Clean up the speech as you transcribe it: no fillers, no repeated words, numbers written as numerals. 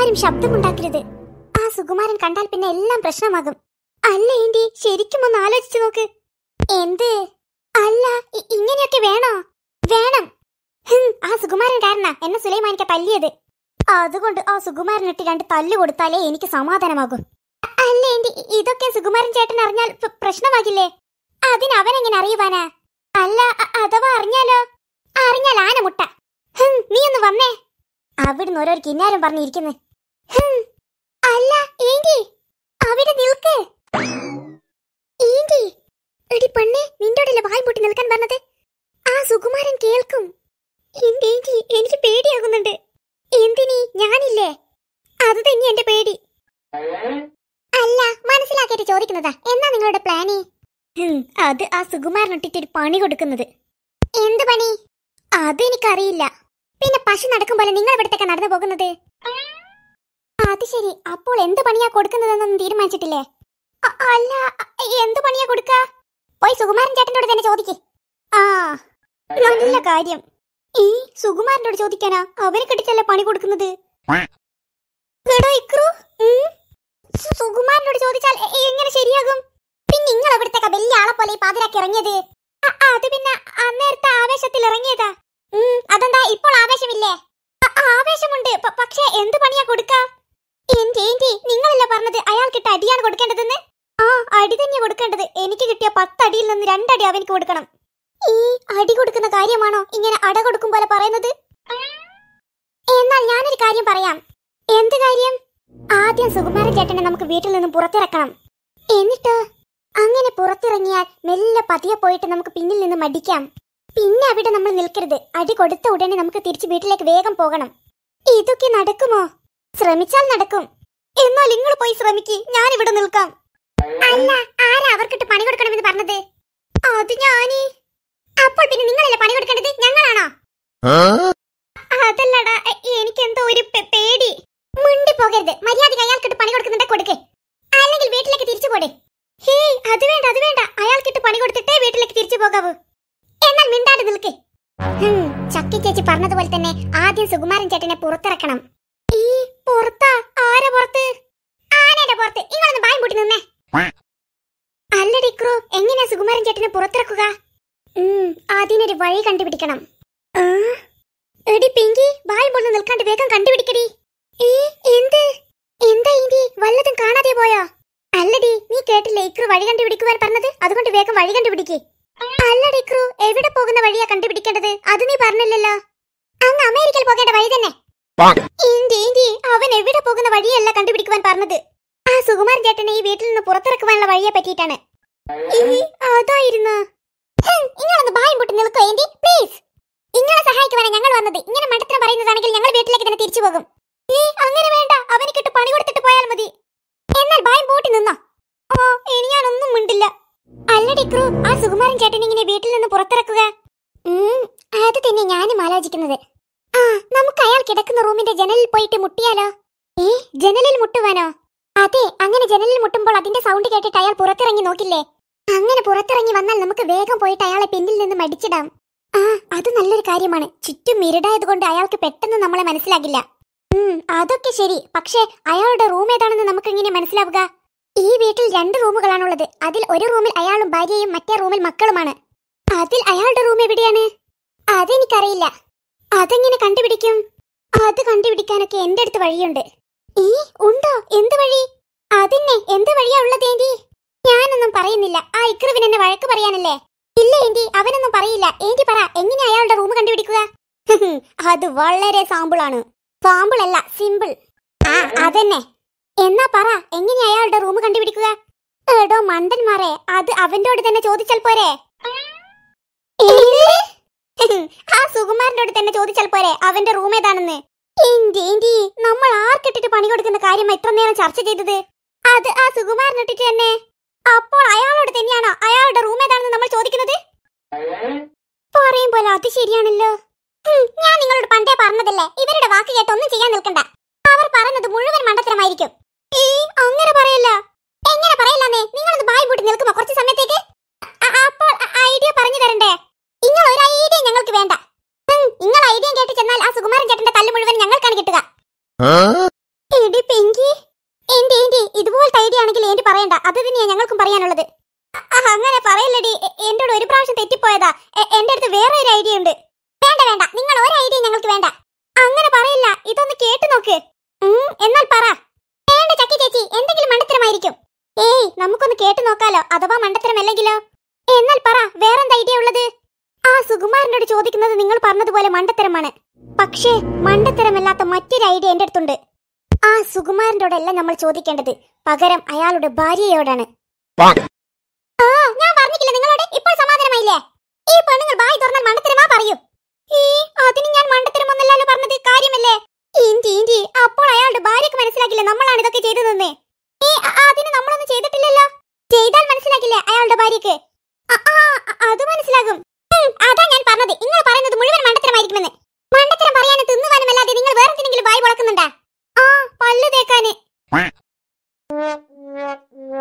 ആരും ശബ്ദമുണ്ടാക്കരുത്. ആ സുകുമാരൻ കണ്ടാൽ പിന്നെ എല്ലാം പ്രശ്നമാകും. അല്ല ഏന്റി, ശരിക്കും ഒന്ന് ആലോചിച്ചു നോക്ക്. എന്ത്? അല്ല, ഇങ്ങനെയൊക്കെ വേണോ? വേണം. ആ സുകുമാരൻ കാരണ എന്നെ സുലൈമാനിക്ക തല്ലിയത്. അതുകൊണ്ട് ആ സുകുമാരനിട്ട് 2 തല്ല് കൊടുത്താലേ എനിക്ക് സമാധാനമാകും. അല്ല ഏന്റി, ഇതൊക്കെ സുകുമാരൻ ചേട്ടൻ അറിഞ്ഞാൽ പ്രശ്നമാകില്ലേ? അതിന് അവനെങ്ങനെ അറിയുവാനാ? അല്ല, അഥവാ അറിഞ്ഞാലോ? അറിഞ്ഞാൽ ആന മുട്ട. നീ ഒന്ന് വന്നേ. അവിടുന്ന് ഓരോ കിന്നാരം പറഞ്ഞിരിക്കുന്നു. അല്ല ഏന്റി, അവിടെ നിൽക്ക്. ഏന്റി, എടി പെണ്ണെ, നിന്റോടല്ലേ വായും പൊട്ടി നിൽക്കാൻ പറഞ്ഞത്? ആ സുകുമാരൻ കേൾക്കും. ഏന്റി, എനിക്ക് പേടിയാകുന്നുണ്ട്. എന്തിനീ? ഞാനില്ലേ? അത് തന്നെ എന്റെ പേടി. അല്ല, മനസ്സിലാക്കിയിട്ട് ചോദിക്കുന്നതാ. എന്നാ നിങ്ങളുടെ പ്ലാന്? അത് ആ സുകുമാരനിട്ടിട്ട് ഒരു പണി കൊടുക്കുന്നത്. എന്ത് പണി? അതെനിക്കറിയില്ല. പിന്നെ പശു നടക്കും പോലെ നിങ്ങൾ ഇവിടത്തേക്ക് നടന്നു പോകുന്നത്? അത് ശരി. അപ്പോൾ എന്ത് പണിയാ കൊടുക്കുന്നതെന്നൊന്നും തീരുമാനിച്ചിട്ടില്ലേ? അല്ല, എന്ത് പണിയാ കൊടുക്ക? പോയി സുകുമാരൻ ചേട്ടനോട് തന്നെ ചോദിക്കേ. ആ, നല്ല കാര്യം. ഈ സുകുമാരനോട് ചോദിക്കാനാ? അവനെ കെട്ടിച്ചല്ലേ പണി കൊടുക്കുന്നത്. സുകുമാരനോട് ചോദിച്ചാൽ എങ്ങനെ ശരിയാകും? പിന്നെ നിങ്ങൾ എവിടത്തേക്കാ വലിയ ആളെ പോലെ പാതിരാക്കി ഇറങ്ങിയത്? അത് പിന്നെ അന്നേരത്തെ ആവേശത്തിൽ ഇറങ്ങിയതാ. അതെന്താ ഇപ്പോൾ ആവേശമില്ലേ? ആവേശമുണ്ട്, പക്ഷെ എന്ത് പണിയാ കൊടുക്ക? ഏന്റി, നിങ്ങളല്ലേ പറഞ്ഞത് അയാൾക്കിട്ട അടിയാണ് കൊടുക്കേണ്ടതെന്ന്? ആ, അടി തന്നെ കൊടുക്കേണ്ടത്. എനിക്ക് കിട്ടിയ 10 അടിയിൽ നിന്ന് 2 അടി അവനിക്ക് കൊടുക്കണം. ഈ അടി കൊടുക്കുന്ന കാര്യമാണോ ഇങ്ങനെ അട കൊടുക്കും പോലെ പറയുന്നത്? എന്നാൽ ഞാനൊരു കാര്യം പറയാം. എന്ത് കാര്യം? ആദ്യം സുകുമാരൻ ചേട്ടനെ നമുക്ക് വീട്ടിൽ നിന്നും പുറത്തിറക്കണം. എന്നിട്ട് അങ്ങനെ പുറത്തിറങ്ങിയാൽ മെല്ലെ പതിയെ പോയിട്ട് നമുക്ക് പിന്നിൽ നിന്ന് മടിക്കാം. പിന്നെ അവിടെ നമ്മൾ നിൽക്കരുത്. അടി കൊടുത്ത ഉടനെ നമുക്ക് തിരിച്ച് വീട്ടിലേക്ക് വേഗം പോകണം. ഇതൊക്കെ നടക്കുമോ? ശ്രമിച്ചാൽ നടക്കും. എന്നാൽ നിങ്ങൾ പോയി ശ്രമിക്ക്, ഞാൻ ഇവിടെ നിൽക്കാം. അല്ല, ആരാ അവർക്കിട്ട് പണി കൊടുക്കണമെന്ന് പറഞ്ഞത്? അത് ഞാന്. അപ്പോൾ പിന്നെ നിങ്ങളല്ലേ പണി കൊടുക്കേണ്ടത്, ഞങ്ങളാണോ? അതല്ലടാ, എനിക്കെന്തോ ഒരു പേടി. മുണ്ടി പോകരുത്. മര്യാദയ്ക്ക് അയാൾക്കിട്ട് പണി കൊടുക്കുന്നുണ്ടെ കൊടുക്കേ, അല്ലെങ്കിൽ വീട്ടിലേക്ക് തിരിച്ചു പോടെ. ഹേയ്, അത് വേണ്ട, അത് വേണ്ട. അയാൾക്കിട്ട് പണി കൊടുത്തിട്ടേ വീട്ടിലേക്ക് തിരിച്ചു പോകാവൂ. എന്നാൽ മിണ്ടാണ്ട് നിൽക്കേ. ചക്കി ചേച്ചി പറഞ്ഞതുപോലെ തന്നെ ആദ്യം സുകുമാരൻ ചേട്ടനെ പുറത്തിറക്കണം. ഈ പുറത്താ? ആരെ പുറത്ത്? ആനയുടെ പുറത്ത്. നിങ്ങളൊന്ന് ബായും പൂട്ടി നിന്നേ. അല്ലടി ക്രൂ, എങ്ങനെയാ സുകുമാരൻ ചേട്ടനെ പുറത്തിറക്കുക? അതിനൊരു വഴി കണ്ടുപിടിക്കണം. എടി പിങ്കി, ബായും പൊന്ന് നിൽക്കാണ്ട് വേഗം കണ്ടുപിടിക്കടി. എന്താ ഇനി വല്ലതും കാണാതെ പോയോ? അല്ലടി, നീ കേട്ടില്ലേ ഇക്രു വഴി കണ്ടുപിടിക്കുവാൻ പറഞ്ഞത്? അതുകൊണ്ട് വേഗം വഴി കണ്ടുപിടിക്കേ. അല്ലടി ക്രൂ, എവിടെ പോകുന്ന വഴിയാ കണ്ടുപിടിക്കേണ്ടത്? അത് നീ പറഞ്ഞില്ലല്ലോ. അങ്ങ് അമേരിക്കയിൽ പോകേണ്ട വഴി തന്നെ. അവൻ എവിടെ പോകുന്ന വഴിയല്ല കണ്ടുപിടിക്കുവാൻ പറഞ്ഞത്. ആ സുകുമാരൻ ചേട്ടനെ ഈ വീട്ടിൽ നിന്ന് പുറത്തിറക്കുവാനുള്ള വഴിയെ പറ്റിയിട്ടാണ്. അതായിരുന്നു. ഇങ്ങളൊന്ന് ബായും പൊട്ടി നിൽക്കോ ഏന്റി, പ്ലീസ്. ഇങ്ങളെ സഹായിക്കുവാനാണ് ഞങ്ങൾ വന്നത്. ഇങ്ങനെ മണ്ടത്തരം പറയുന്നതാണെങ്കിൽ ഞങ്ങൾ വീട്ടിലേക്ക് തന്നെ തിരിച്ചു പോകും. അങ്ങനെ വേണ്ട, അവനിക്കിട്ട് പണി കൊടുത്തിട്ട് പോയാൽ മതി. എന്നാൽ ബായും പൂട്ടി നിന്നോ? ഇനി ഞാനൊന്നും മിണ്ടില്ല. അല്ലടി ക്രൂ, ആ സുകുമാരൻ ചേട്ടൻ ഇങ്ങനെ വീട്ടിൽ നിന്ന് പുറത്തിറക്കുക? അത് തന്നെ ഞാനും ആലോചിക്കുന്നത്. നമുക്ക് അയാൾ കിടക്കുന്ന റൂമിന്റെ ജനലിൽ പോയിട്ട് മുട്ടിയാലോ? ജനലിൽ മുട്ടുവാനോ? അതെ, അങ്ങനെ ജനലിൽ മുട്ടുമ്പോൾ അതിന്റെ സൗണ്ട് കേട്ടിട്ട് അയാൾ പുറത്തിറങ്ങി നോക്കില്ലേ? അങ്ങനെ പുറത്തിറങ്ങി വന്നാൽ നമുക്ക് വേഗം പോയിട്ട് അയാളെ പിന്നിൽ നിന്ന് മടിച്ചിടാം. അത് നല്ലൊരു കാര്യമാണ്. ചുറ്റും ഇരുടായതുകൊണ്ട് അയാൾക്ക് പെട്ടെന്ന് നമ്മളെ മനസ്സിലാകില്ല. അതൊക്കെ ശരി. പക്ഷേ അയാളുടെ റൂം ഏതാണെന്ന് നമുക്ക് എങ്ങനെ മനസ്സിലാവുക? ഈ വീട്ടിൽ 2 റൂമുകളാണുള്ളത്. അതിൽ ഒരു റൂമിൽ അയാളും ഭാര്യയും മറ്റേ റൂമിൽ മക്കളുമാണ്. അതിൽ അയാളുടെ റൂം എവിടെയാണ്? അതെനിക്കറിയില്ല. അതെങ്ങനെ കണ്ടുപിടിക്കും? അത് കണ്ടുപിടിക്കാനൊക്കെ എന്റെ അടുത്ത് വഴിയുണ്ട്. ഉണ്ടോ? എന്ത് വഴി? അതിന്നെ എന്ത് വഴിയാ ഉള്ളതേന്റി? ഞാനൊന്നും പറയുന്നില്ല. ആ ഇക്രുവിന് എന്നെ വഴക്ക് പറയാനല്ലേ? ഇല്ല ഏന്റി, അവനൊന്നും പറയില്ല. ഏന്റി പറ, എങ്ങനെ അയാളുടെ റൂം കണ്ടുപിടിക്കുക? അത് വളരെ സാമ്പിളാണ്. സാമ്പിൾ അല്ല, സിമ്പിൾ. അതന്നെ. എന്നാ പറ, എങ്ങനെ അയാളുടെ റൂം കണ്ടുപിടിക്കുക? എടോ മണ്ടന്മാരെ, അത് അവന്റോട് തന്നെ ചോദിച്ചാൽ പോരെ? ആ സുകുമാരനോട് തന്നെ ചോദിച്ചാൽ പോരെ അവന്റെ റൂം ഏതാണെന്ന്? ഏന്റി, നമ്മൾ ആർക്കിട്ടിട്ട് പണി കൊടുക്കുന്ന കാര്യം എത്ര നേരം ചർച്ച ചെയ്തത്? അത് ആ സുകുമാരനിട്ടിട്ട് തന്നെ. അപ്പോൾ അയാളോട് തന്നെയാണോ അയാളുടെ റൂം ഏതാണെന്ന് നമ്മൾ ചോദിക്കുന്നത്? പറയുമ്പോൾ അത് ശരിയാണല്ലോ. ഞാൻ നിങ്ങളോട് പണ്ടേ പറഞ്ഞതല്ലേ, ഇവരുടെ വാക്ക് കേട്ട് ഒന്നും ചെയ്യാൻ നിൽക്കണ്ട. അവർ പറയുന്നത് മുഴുവൻ മണ്ടത്തരമായിരിക്കും. അങ്ങനെ പറയല്ല. എങ്ങനെ പറയല്ലാന്നേ? നിങ്ങളൊന്ന് ബായ് പൂട്ടി നിൽക്കുമോ കുറച്ച് സമയത്തേക്ക്? അപ്പോൾ ഐഡിയ പറഞ്ഞു തരണ്ടേ? നിങ്ങൾ ഒരു ഐഡിയ ഞങ്ങൾക്ക് വേണ്ട. നിങ്ങൾ ഐഡിയ കേട്ട് ചെന്നാൽ ആ സുകുമാരൻ ചേട്ടന്റെ തല്ല് മുഴുവൻ ഞങ്ങൾക്കാണ് കിട്ടുക. അത് തന്നെയാ ഞങ്ങൾക്കും പറയാനുള്ളത്. അങ്ങനെ പറയല്ലടി, എന്റെ ഒരു പ്രാവശ്യം തെറ്റിപ്പോയതാ. എന്റെ അടുത്ത് വേറെ ഒരു ഐഡിയ ഉണ്ട്. വേണ്ട വേണ്ട, നിങ്ങൾ ഒരു ഐഡിയ ഞങ്ങൾക്ക് വേണ്ട. അങ്ങനെ പറയില്ല, ഇതൊന്ന് കേട്ടു നോക്ക്. എന്നാൽ പറ. വേണ്ട ചക്കി ചേച്ചി, എന്തെങ്കിലും മണ്ടത്തരമായിരിക്കും. ഏയ്, നമുക്കൊന്ന് കേട്ടു നോക്കാലോ, അഥവാ മണ്ടത്തരമല്ലെങ്കിലോ. എന്നാൽ പറ, വേറെന്താ ഐഡിയ ഉള്ളത്? ആ സുകുമാരനോട് ചോദിക്കുന്നത് നിങ്ങൾ പറഞ്ഞതുപോലെ മണ്ടത്തരമാണ്. പക്ഷേ മണ്ടത്തരമല്ലാത്ത മറ്റൊരു ഐഡിയ എന്റെ അടുത്തുണ്ട്. ആ സുകുമാരനോടല്ല നമ്മൾ ചോദിക്കേണ്ടത്, പകരം അയാളുടെ ഭാര്യയോടാണ്. ഞാൻ പറഞ്ഞിട്ടില്ല നിങ്ങളോട്, ഇപ്പോൾ സമാധാനമായില്ലേ? ഈ പെണ്ണുങ്ങൾ ബായി തുറന്നാൽ മണ്ടത്തരമാ പറയൂ. അതിന് ഞാൻ മണ്ടത്തരമൊന്നല്ലോ പറഞ്ഞത്, കാര്യമല്ലേ? ഇഞ്ചി അപ്പോൾ അയാളുടെ ഭാര്യക്ക് മനസ്സിലാക്കില്ല നമ്മളാണ് ഇതൊക്കെ ചെയ്തതെന്ന്. അതിന് നമ്മളൊന്നും ചെയ്തിട്ടില്ലല്ലോ. ചെയ്താൽ മനസ്സിലാക്കില്ലേ അയാളുടെ ഭാര്യക്ക്? അത് മനസ്സിലാകും. അതാ ഞാൻ പറഞ്ഞത്, നിങ്ങൾ പറയുന്നത് മുഴുവൻ മണ്ടത്തരമായിരിക്കുമെന്ന്. മണ്ടത്തരം പറയാനും തിന്നുവാനുമല്ലാതെ നിങ്ങൾ വേറെ എന്തെങ്കിലും വായി വളക്കുന്നുണ്ടാ? പല്ല് തേക്കാന്.